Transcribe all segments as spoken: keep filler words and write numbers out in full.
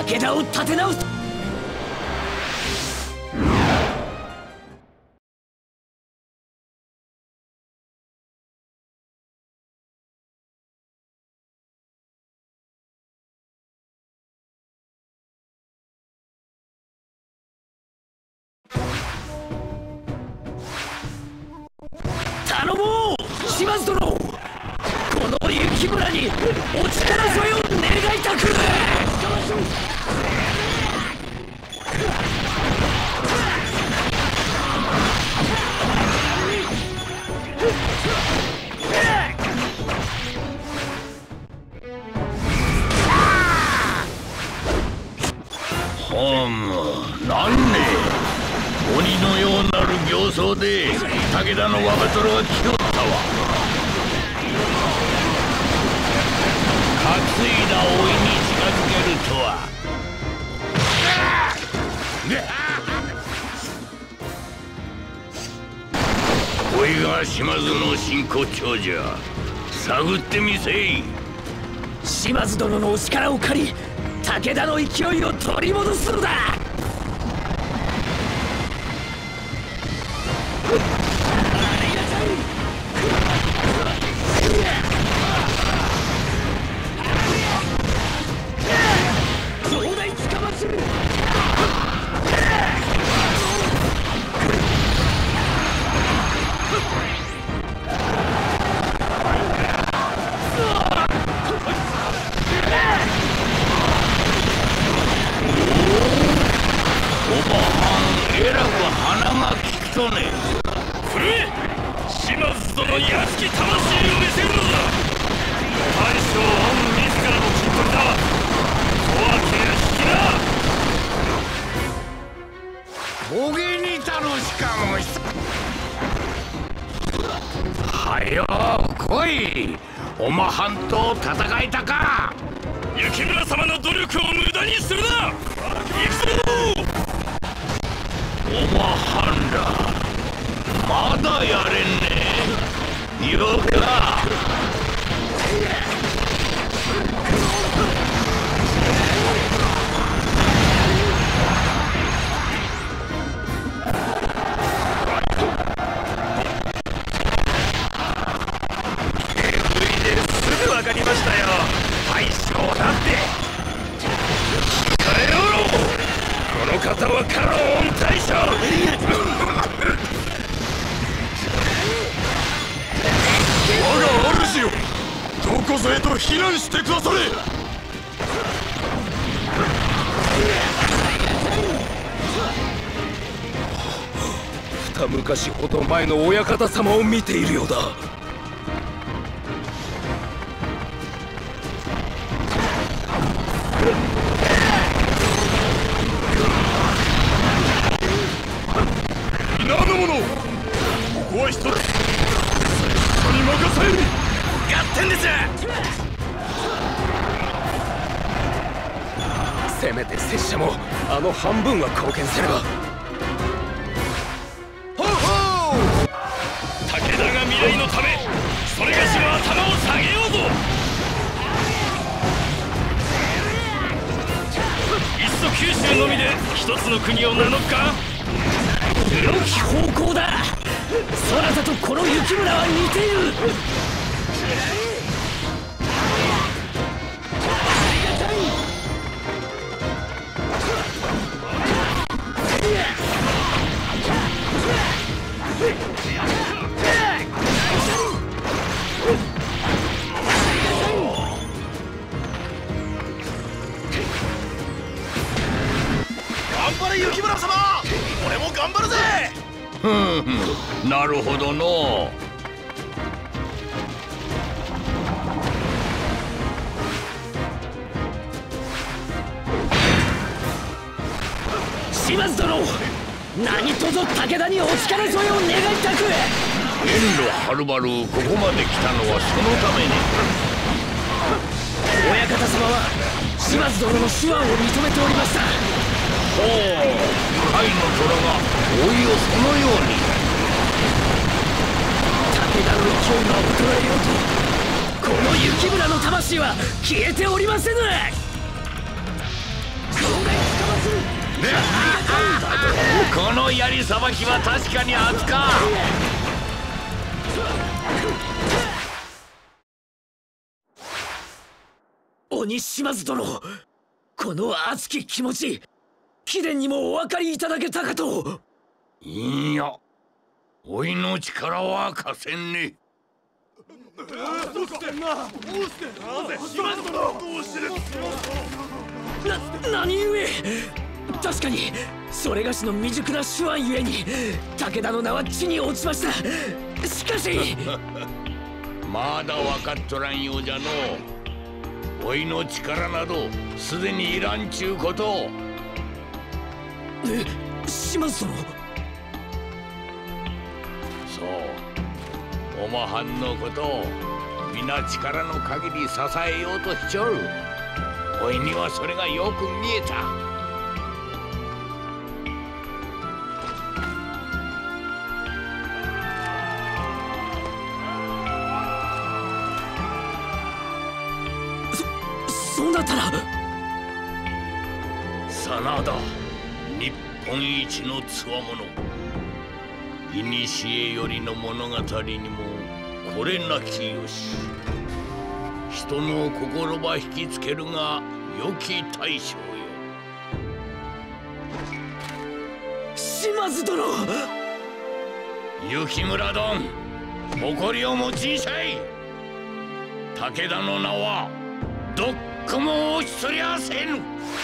武田を立て直す。頼もう島津殿、この雪村にお力添えを願いたく。 ほんなんね鬼のようなる形相で武田の我が虎は来よったわ。担いだ老いに近づけるとは。こいが島津の真骨頂じゃ。探ってみせい。 島津殿のお力を借り武田の勢いを取り戻すのだ。 おまはんと戦いたか。 雪村様の努力を無駄にするな。行くぞ。 おまはんらまだやれんね。よか。 わかりましたよ。大将だって。控えろ。この方はカローン大将。我が主よ、どこぞへと避難してくだされ。二昔ほど前の親方様を見ているようだ。ここは一つ最初に任せる。合点です。せめて拙者もあの半分は貢献すれば。ほうほう。武田が未来のためそれがしの頭を下げようぞ。いっそ九州のみで一つの国を名乗っか。 良き方向だ。そなたとこの雪村は似ている。 頑張れ雪村様、俺も頑張るぜ。 ふんふん、なるほどの。 島津殿、何とぞ武田にお力添えを願いたく。 遠路はるばるここまで来たのはそのために。 親方様は島津殿の手腕を認めておりました。 ほう、甲斐の虎が老いをそのように。 武田の勢いが衰えようとこの雪村の魂は消えておりませぬ。 この槍さばきは確かに厚か。 鬼島津殿、この熱き気持ち貴殿にもお分かりいただけたかと。 いや、おいの力は貸せんね。 な、何故。確かにそれがしの未熟な手腕ゆえに武田の名は地に落ちました。しかしまだ分かっとらんようじゃの。おいの力などすでにいらんちゅうこと。 え、島津殿。 そう、おまはんのことを皆力の限り支えようとしちょる。おいにはそれがよく見えた。 そうなったら真田、日本一のつわもの。古よりの物語にもこれなきよし。人の心ば引きつけるが良き大将よ。 島津殿。 雪村殿、誇りを持ちいしゃい。武田の名はどっこも落ちとりゃせぬ。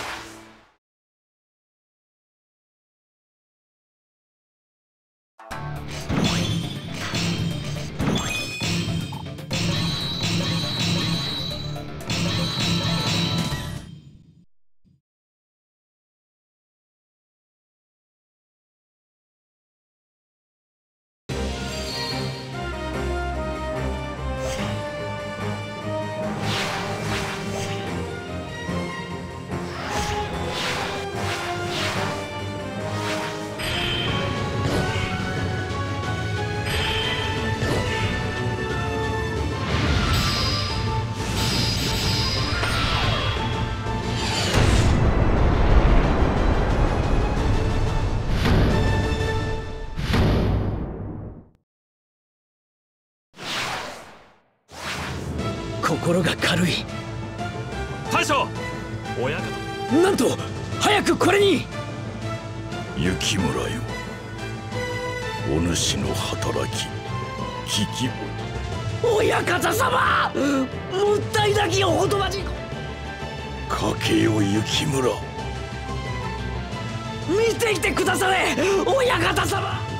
心が軽い。 大将、親方。 なんと早くこれに。 雪村よ、お主の働き聞き親方様、もったいなきお言葉に。 かけよ雪村。 見ていてくだされ親方様。